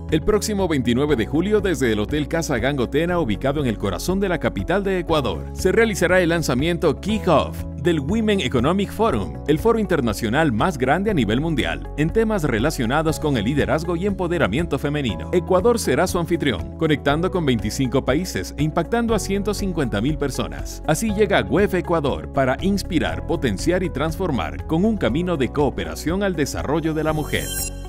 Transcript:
El próximo 29 de julio, desde el Hotel Casa Gangotena, ubicado en el corazón de la capital de Ecuador, se realizará el lanzamiento Kick-Off del Women Economic Forum, el foro internacional más grande a nivel mundial, en temas relacionados con el liderazgo y empoderamiento femenino. Ecuador será su anfitrión, conectando con 25 países e impactando a 150.000 personas. Así llega WEF Ecuador para inspirar, potenciar y transformar con un camino de cooperación al desarrollo de la mujer.